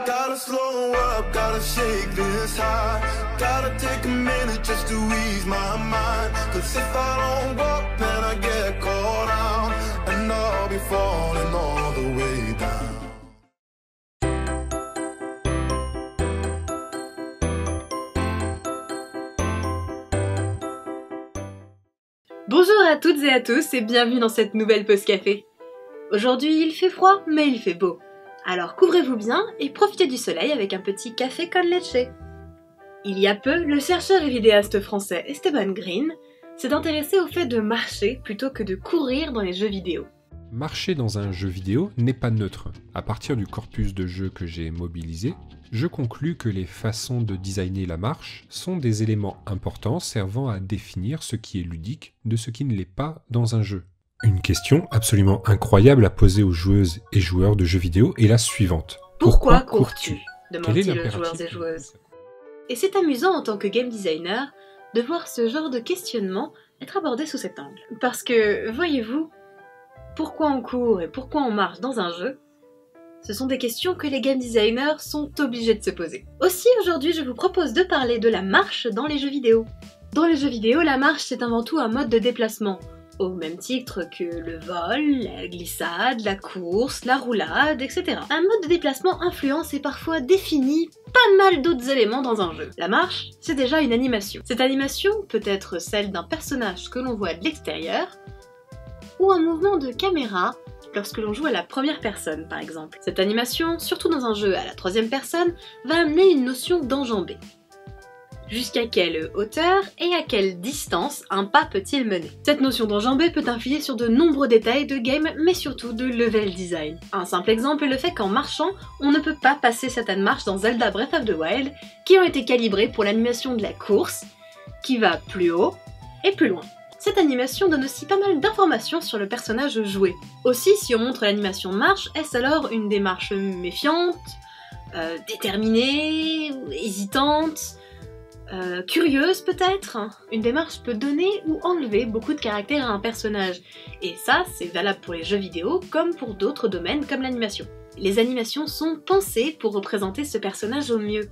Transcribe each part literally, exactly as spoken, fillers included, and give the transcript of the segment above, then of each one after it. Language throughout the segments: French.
Gotta slow up, gotta shake this high. Gotta take a minute just to ease my mind. Cause if I don't walk, then I get caught out. And I'll be falling all the way down. Bonjour à toutes et à tous et bienvenue dans cette nouvelle pause café. Aujourd'hui il fait froid mais il fait beau. Alors couvrez-vous bien et profitez du soleil avec un petit café con leche. Il y a peu, le chercheur et vidéaste français Esteban Green s'est intéressé au fait de marcher plutôt que de courir dans les jeux vidéo. Marcher dans un jeu vidéo n'est pas neutre. À partir du corpus de jeux que j'ai mobilisé, je conclus que les façons de designer la marche sont des éléments importants servant à définir ce qui est ludique de ce qui ne l'est pas dans un jeu. Une question absolument incroyable à poser aux joueuses et joueurs de jeux vidéo est la suivante. Pourquoi, Pourquoi cours-tu demande-t-il aux l'impératif joueurs et joueuses. Et c'est amusant en tant que game designer de voir ce genre de questionnement être abordé sous cet angle. Parce que, voyez-vous, pourquoi on court et pourquoi on marche dans un jeu, ce sont des questions que les game designers sont obligés de se poser. Aussi, aujourd'hui, je vous propose de parler de la marche dans les jeux vidéo. Dans les jeux vidéo, la marche, c'est avant tout un mode de déplacement, au même titre que le vol, la glissade, la course, la roulade, et cetera. Un mode de déplacement influence et parfois définit pas mal d'autres éléments dans un jeu. La marche, c'est déjà une animation. Cette animation peut être celle d'un personnage que l'on voit de l'extérieur, ou un mouvement de caméra lorsque l'on joue à la première personne par exemple. Cette animation, surtout dans un jeu à la troisième personne, va amener une notion d'enjambée. Jusqu'à quelle hauteur et à quelle distance un pas peut-il mener? Cette notion d'enjambée peut influer sur de nombreux détails de game, mais surtout de level design. Un simple exemple est le fait qu'en marchant, on ne peut pas passer certaines marches dans Zelda Breath of the Wild qui ont été calibrées pour l'animation de la course, qui va plus haut et plus loin. Cette animation donne aussi pas mal d'informations sur le personnage joué. Aussi, si on montre l'animation de marche, est-ce alors une démarche méfiante, euh, déterminée, hésitante, euh, curieuse peut-être? Une démarche peut donner ou enlever beaucoup de caractère à un personnage, et ça c'est valable pour les jeux vidéo comme pour d'autres domaines comme l'animation. Les animations sont pensées pour représenter ce personnage au mieux.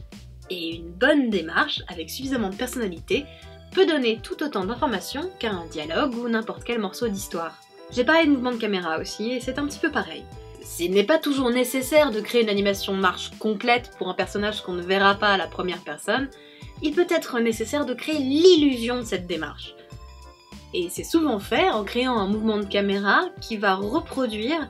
Et une bonne démarche, avec suffisamment de personnalité, peut donner tout autant d'informations qu'un dialogue ou n'importe quel morceau d'histoire. J'ai parlé de mouvement de caméra aussi, et c'est un petit peu pareil. S'il n'est pas toujours nécessaire de créer une animation marche complète pour un personnage qu'on ne verra pas à la première personne, il peut être nécessaire de créer l'illusion de cette démarche. Et c'est souvent fait en créant un mouvement de caméra qui va reproduire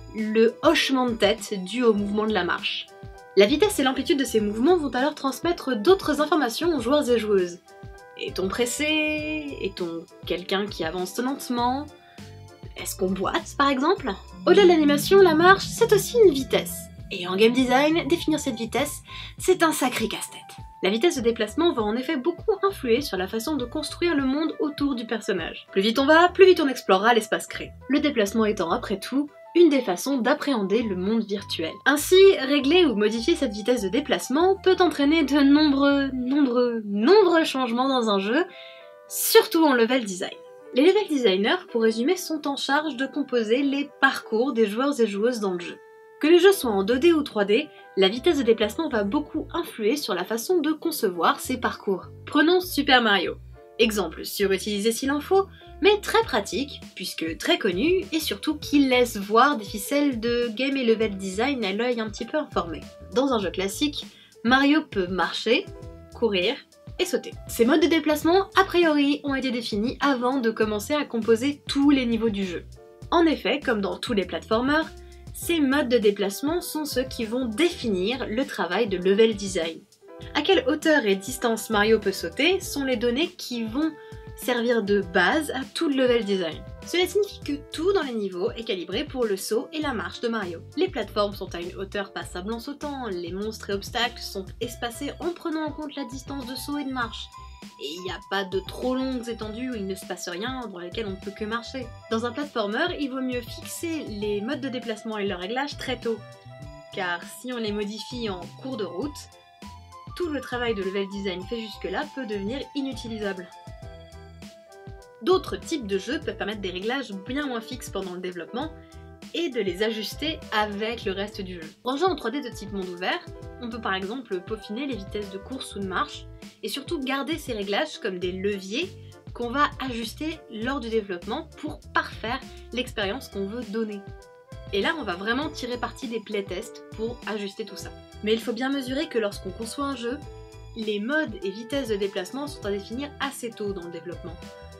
le hochement de tête dû au mouvement de la marche. La vitesse et l'amplitude de ces mouvements vont alors transmettre d'autres informations aux joueurs et joueuses. Est-on pressé? Est-on quelqu'un qui avance lentement? Est-ce qu'on boite, par exemple? Au-delà de l'animation, la marche, c'est aussi une vitesse. Et en game design, définir cette vitesse, c'est un sacré casse-tête. La vitesse de déplacement va en effet beaucoup influer sur la façon de construire le monde autour du personnage. Plus vite on va, plus vite on explorera l'espace créé. Le déplacement étant, après tout, une des façons d'appréhender le monde virtuel. Ainsi, régler ou modifier cette vitesse de déplacement peut entraîner de nombreux, nombreux, nombreux changements dans un jeu, surtout en level design. Les level designers, pour résumer, sont en charge de composer les parcours des joueurs et joueuses dans le jeu. Que le jeu soit en deux D ou trois D, la vitesse de déplacement va beaucoup influer sur la façon de concevoir ces parcours. Prenons Super Mario. Exemple surutilisé s'il en faut, mais très pratique, puisque très connu, et surtout qui laisse voir des ficelles de game et level design à l'œil un petit peu informé. Dans un jeu classique, Mario peut marcher, courir et sauter. Ces modes de déplacement, a priori, ont été définis avant de commencer à composer tous les niveaux du jeu. En effet, comme dans tous les platformers, ces modes de déplacement sont ceux qui vont définir le travail de level design. À quelle hauteur et distance Mario peut sauter sont les données qui vont servir de base à tout le level design. Cela signifie que tout dans les niveaux est calibré pour le saut et la marche de Mario. Les plateformes sont à une hauteur passable en sautant, les monstres et obstacles sont espacés en prenant en compte la distance de saut et de marche. Et il n'y a pas de trop longues étendues où il ne se passe rien, dans lesquelles on ne peut que marcher. Dans un platformer, il vaut mieux fixer les modes de déplacement et leur réglage très tôt, car si on les modifie en cours de route, tout le travail de level design fait jusque-là peut devenir inutilisable. D'autres types de jeux peuvent permettre des réglages bien moins fixes pendant le développement, et de les ajuster avec le reste du jeu. Pour un jeu en trois D de type monde ouvert, on peut par exemple peaufiner les vitesses de course ou de marche, et surtout garder ces réglages comme des leviers qu'on va ajuster lors du développement pour parfaire l'expérience qu'on veut donner. Et là, on va vraiment tirer parti des playtests pour ajuster tout ça. Mais il faut bien mesurer que lorsqu'on conçoit un jeu, les modes et vitesses de déplacement sont à définir assez tôt dans le développement,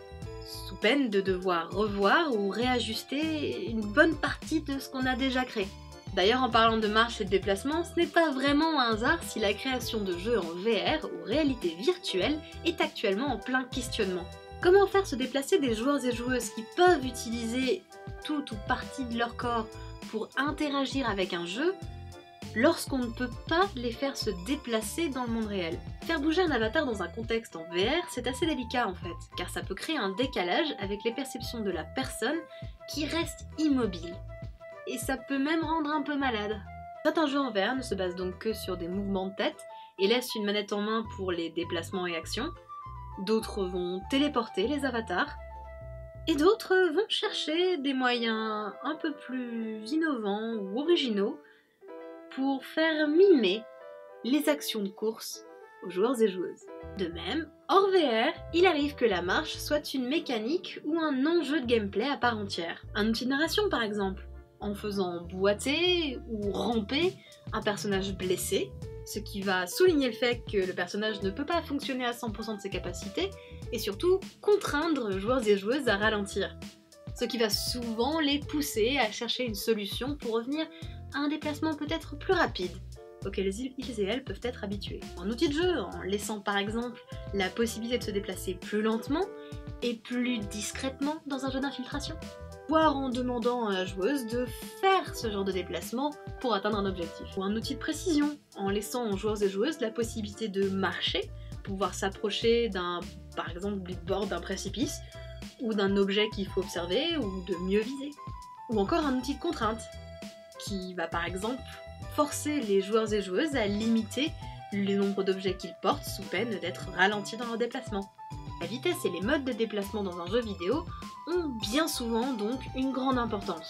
sous peine de devoir revoir ou réajuster une bonne partie de ce qu'on a déjà créé. D'ailleurs, en parlant de marche et de déplacement, ce n'est pas vraiment un hasard si la création de jeux en V R ou réalité virtuelle est actuellement en plein questionnement. Comment faire se déplacer des joueurs et joueuses qui peuvent utiliser toute ou partie de leur corps pour interagir avec un jeu lorsqu'on ne peut pas les faire se déplacer dans le monde réel? Faire bouger un avatar dans un contexte en V R, c'est assez délicat en fait, car ça peut créer un décalage avec les perceptions de la personne qui reste immobile. Et ça peut même rendre un peu malade. Certains jeux en V R ne se basent donc que sur des mouvements de tête et laissent une manette en main pour les déplacements et actions. D'autres vont téléporter les avatars. Et d'autres vont chercher des moyens un peu plus innovants ou originaux pour faire mimer les actions de course aux joueurs et joueuses. De même, hors V R, il arrive que la marche soit une mécanique ou un enjeu de gameplay à part entière. Un outil de narration par exemple, en faisant boiter ou ramper un personnage blessé, ce qui va souligner le fait que le personnage ne peut pas fonctionner à cent pour cent de ses capacités, et surtout contraindre joueurs et joueuses à ralentir, ce qui va souvent les pousser à chercher une solution pour revenir à un déplacement peut-être plus rapide, auquel ils et elles peuvent être habitués. Un outil de jeu, en laissant par exemple la possibilité de se déplacer plus lentement et plus discrètement dans un jeu d'infiltration, voire en demandant à la joueuse de faire ce genre de déplacement pour atteindre un objectif. Ou un outil de précision, en laissant aux joueurs et joueuses la possibilité de marcher, pouvoir s'approcher d'un, par exemple, du bord d'un précipice, ou d'un objet qu'il faut observer, ou de mieux viser. Ou encore un outil de contrainte, qui va par exemple forcer les joueurs et joueuses à limiter le nombre d'objets qu'ils portent sous peine d'être ralentis dans leur déplacement. La vitesse et les modes de déplacement dans un jeu vidéo ont bien souvent donc une grande importance.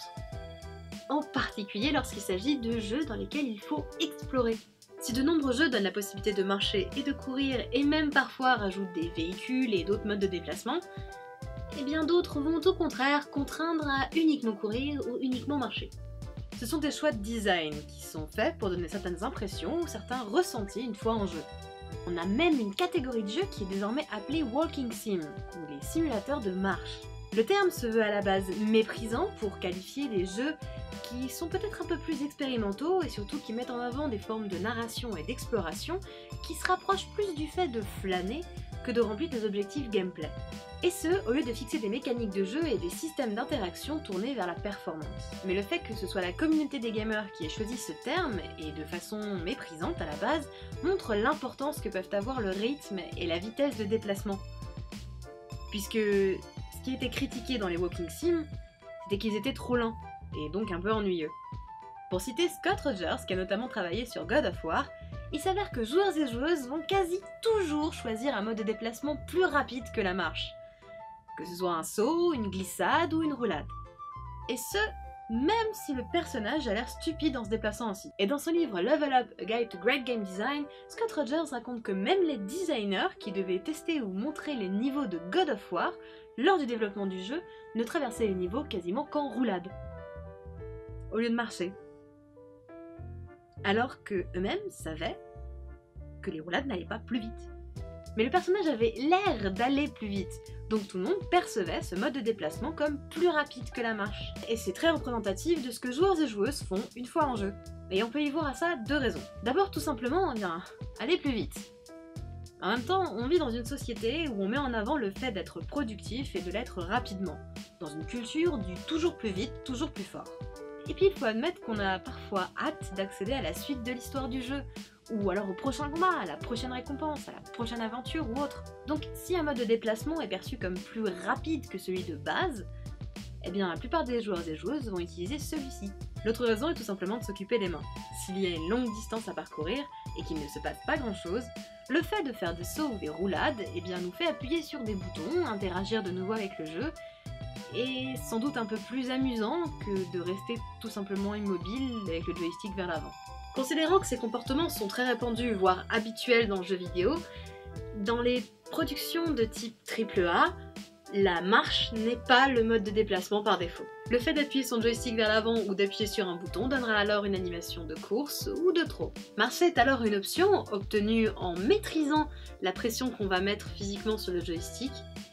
En particulier lorsqu'il s'agit de jeux dans lesquels il faut explorer. Si de nombreux jeux donnent la possibilité de marcher et de courir et même parfois rajoutent des véhicules et d'autres modes de déplacement, et bien d'autres vont au contraire contraindre à uniquement courir ou uniquement marcher. Ce sont des choix de design qui sont faits pour donner certaines impressions ou certains ressentis une fois en jeu. On a même une catégorie de jeux qui est désormais appelée Walking Sim, ou les simulateurs de marche. Le terme se veut à la base méprisant pour qualifier des jeux qui sont peut-être un peu plus expérimentaux et surtout qui mettent en avant des formes de narration et d'exploration qui se rapprochent plus du fait de flâner que de remplir des objectifs gameplay. Et ce, au lieu de fixer des mécaniques de jeu et des systèmes d'interaction tournés vers la performance. Mais le fait que ce soit la communauté des gamers qui ait choisi ce terme, et de façon méprisante à la base, montre l'importance que peuvent avoir le rythme et la vitesse de déplacement. Puisque ce qui était critiqué dans les Walking Sim, c'était qu'ils étaient trop lents, et donc un peu ennuyeux. Pour citer Scott Rogers, qui a notamment travaillé sur God of War, il s'avère que joueurs et joueuses vont quasi toujours choisir un mode de déplacement plus rapide que la marche. Que ce soit un saut, une glissade ou une roulade. Et ce, même si le personnage a l'air stupide en se déplaçant ainsi. Et dans son livre Level Up, A Guide to Great Game Design, Scott Rogers raconte que même les designers qui devaient tester ou montrer les niveaux de God of War lors du développement du jeu ne traversaient les niveaux quasiment qu'en roulade, au lieu de marcher. Alors que eux-mêmes savaient que les roulades n'allaient pas plus vite. Mais le personnage avait l'air d'aller plus vite, donc tout le monde percevait ce mode de déplacement comme plus rapide que la marche. Et c'est très représentatif de ce que joueurs et joueuses font une fois en jeu. Et on peut y voir à ça deux raisons. D'abord, tout simplement, eh bien, aller plus vite. En même temps, on vit dans une société où on met en avant le fait d'être productif et de l'être rapidement, dans une culture du toujours plus vite, toujours plus fort. Et puis il faut admettre qu'on a parfois hâte d'accéder à la suite de l'histoire du jeu, ou alors au prochain combat, à la prochaine récompense, à la prochaine aventure ou autre. Donc si un mode de déplacement est perçu comme plus rapide que celui de base, eh bien la plupart des joueurs et joueuses vont utiliser celui-ci. L'autre raison est tout simplement de s'occuper des mains. S'il y a une longue distance à parcourir et qu'il ne se passe pas grand chose, le fait de faire des sauts ou des roulades eh bien, nous fait appuyer sur des boutons, interagir de nouveau avec le jeu, et sans doute un peu plus amusant que de rester tout simplement immobile avec le joystick vers l'avant. Considérant que ces comportements sont très répandus, voire habituels dans le jeu vidéo, dans les productions de type triple A, la marche n'est pas le mode de déplacement par défaut. Le fait d'appuyer son joystick vers l'avant ou d'appuyer sur un bouton donnera alors une animation de course ou de trot. Marcher est alors une option obtenue en maîtrisant la pression qu'on va mettre physiquement sur le joystick,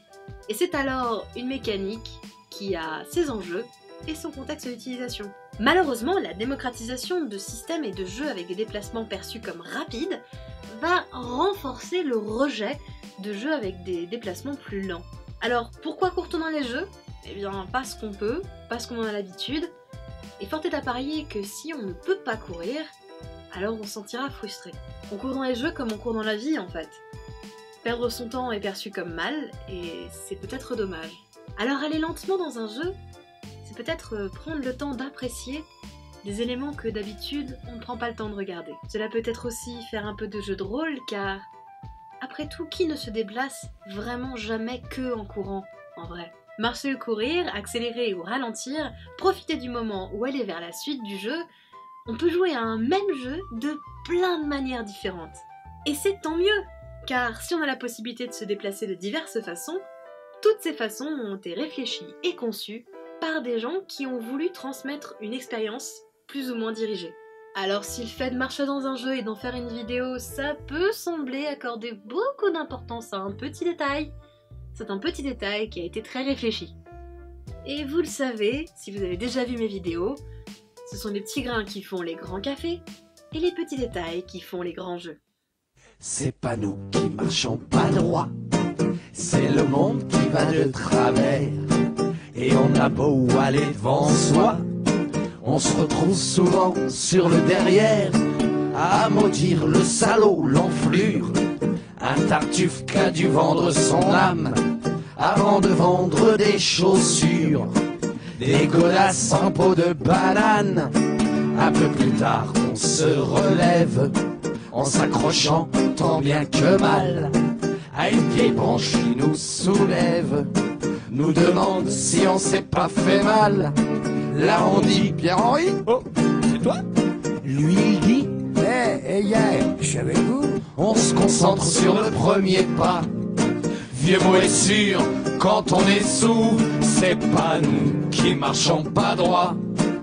et c'est alors une mécanique qui a ses enjeux et son contexte d'utilisation. Malheureusement, la démocratisation de systèmes et de jeux avec des déplacements perçus comme rapides va renforcer le rejet de jeux avec des déplacements plus lents. Alors pourquoi court-on dans les jeux? Eh bien parce qu'on peut, parce qu'on en a l'habitude, et fort est à parier que si on ne peut pas courir, alors on se sentira frustré. On court dans les jeux comme on court dans la vie en fait. Perdre son temps est perçu comme mal, et c'est peut-être dommage. Alors aller lentement dans un jeu, c'est peut-être prendre le temps d'apprécier des éléments que d'habitude on ne prend pas le temps de regarder. Cela peut être aussi faire un peu de jeu de rôle, car après tout, qui ne se déplace vraiment jamais que en courant, en vrai? Marcher ou courir, accélérer ou ralentir, profiter du moment ou aller vers la suite du jeu, on peut jouer à un même jeu de plein de manières différentes. Et c'est tant mieux, car si on a la possibilité de se déplacer de diverses façons, toutes ces façons ont été réfléchies et conçues par des gens qui ont voulu transmettre une expérience plus ou moins dirigée. Alors si le fait de marcher dans un jeu et d'en faire une vidéo, ça peut sembler accorder beaucoup d'importance à un petit détail, c'est un petit détail qui a été très réfléchi. Et vous le savez, si vous avez déjà vu mes vidéos, ce sont les petits grains qui font les grands cafés et les petits détails qui font les grands jeux. C'est pas nous qui marchons pas droit, c'est le monde qui va de travers, et on a beau aller devant soi, on se retrouve souvent sur le derrière, à maudire le salaud, l'enflure, un tartuffe qui a dû vendre son âme, avant de vendre des chaussures, des godasses en peau de banane. Un peu plus tard, on se relève, en s'accrochant tant bien que mal, à une vieille branche qui nous soulève, nous demande si on s'est pas fait mal. Là on dit Pierre-Henri, oh, c'est toi? Lui il dit, eh, hey, hier, je suis avec vous. On se concentre sur le premier pas. Vieux mot est sûr, quand on est sous, c'est pas nous qui marchons pas droit,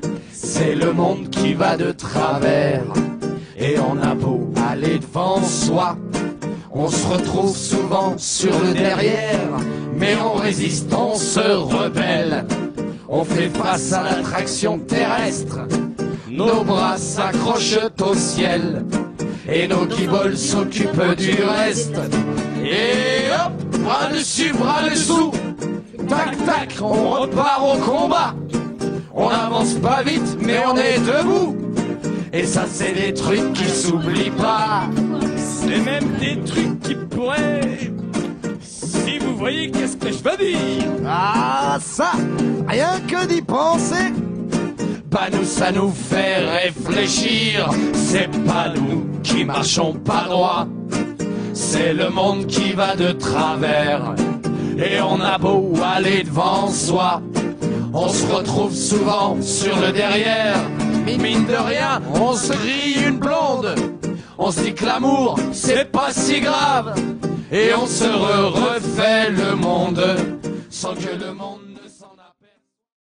c'est le monde qui va de travers, et on a beau aller devant soi, on se retrouve souvent sur le derrière, mais on résiste, on se rebelle. On fait face à l'attraction terrestre, nos bras s'accrochent au ciel, et nos guiboles s'occupent du reste. Et hop, bras dessus, bras dessous, tac tac, on repart au combat. On n'avance pas vite, mais on est debout. Et ça c'est des trucs qui s'oublient pas. C'est même des trucs qui pourraient... Si vous voyez qu'est-ce que je veux dire. Ah ça, rien que d'y penser, bah nous ça nous fait réfléchir. C'est pas nous qui marchons pas droit, c'est le monde qui va de travers, et on a beau aller devant soi, on se retrouve souvent sur le derrière. Mine de rien, on se grille une blonde, on se dit que l'amour c'est pas si grave, et on se re refait le monde sans que le monde